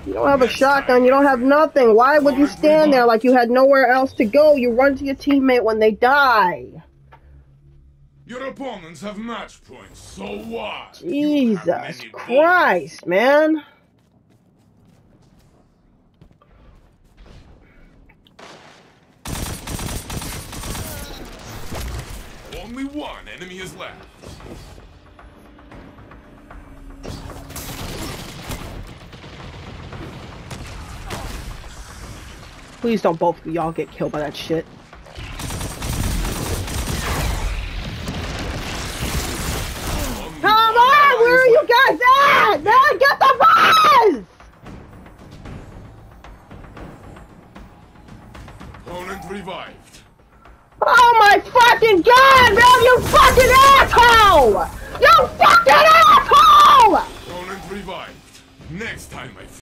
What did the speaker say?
You don't have a shotgun, you don't have nothing. Why would you stand there like you had nowhere else to go? You run to your teammate when they die. Your opponents have match points, so what? Jesus Christ, man. Only one enemy is left. Please don't both of y'all get killed by that shit. Come on! Where are you guys at? Man, get the buzz! Opponent revived. Oh my fucking god, man! You fucking asshole! You fucking asshole! Opponent revived. Next time, my friend.